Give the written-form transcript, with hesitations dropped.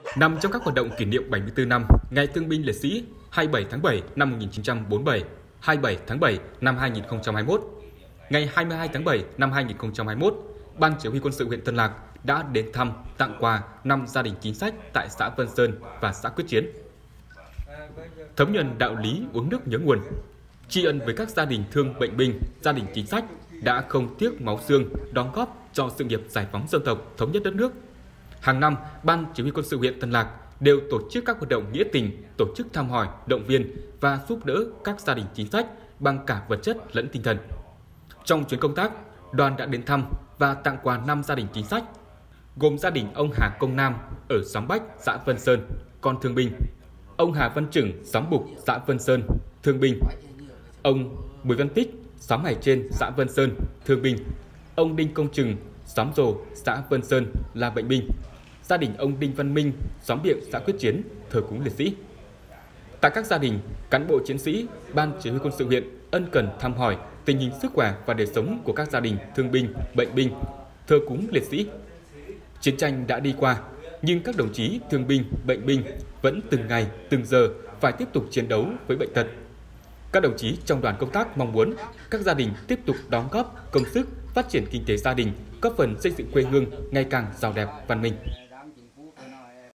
Nằm trong các hoạt động kỷ niệm 74 năm Ngày Thương binh Liệt sĩ 27 tháng 7 năm 1947, 27 tháng 7 năm 2021, ngày 22 tháng 7 năm 2021, Ban Chỉ huy Quân sự huyện Tân Lạc đã đến thăm, tặng quà 5 gia đình chính sách tại xã Vân Sơn và xã Quyết Chiến. Thấm nhuần đạo lý uống nước nhớ nguồn, tri ân với các gia đình thương bệnh binh, gia đình chính sách đã không tiếc máu xương đóng góp cho sự nghiệp giải phóng dân tộc, thống nhất đất nước. Hàng năm, Ban Chỉ huy Quân sự huyện Tân Lạc đều tổ chức các hoạt động nghĩa tình, tổ chức thăm hỏi, động viên và giúp đỡ các gia đình chính sách bằng cả vật chất lẫn tinh thần. Trong chuyến công tác, đoàn đã đến thăm và tặng quà 5 gia đình chính sách, gồm gia đình ông Hà Công Nam ở xóm Bách, xã Vân Sơn, con thương binh; ông Hà Văn Trừng, xóm Bục, xã Vân Sơn, thương binh; ông Bùi Văn Tích, xóm Hải Trên, xã Vân Sơn, thương binh; ông Đinh Công Trừng, xóm Rồ, xã Vân Sơn là bệnh binh; gia đình ông Đinh Văn Minh, xóm Biệng, xã Quyết Chiến, thờ cúng liệt sĩ. Tại các gia đình, cán bộ chiến sĩ, Ban Chỉ huy Quân sự huyện ân cần thăm hỏi tình hình sức khỏe và đời sống của các gia đình thương binh, bệnh binh, thờ cúng liệt sĩ. Chiến tranh đã đi qua, nhưng các đồng chí thương binh, bệnh binh vẫn từng ngày, từng giờ phải tiếp tục chiến đấu với bệnh tật. Các đồng chí trong đoàn công tác mong muốn các gia đình tiếp tục đóng góp công sức phát triển kinh tế gia đình, góp phần xây dựng quê hương ngày càng giàu đẹp, văn minh.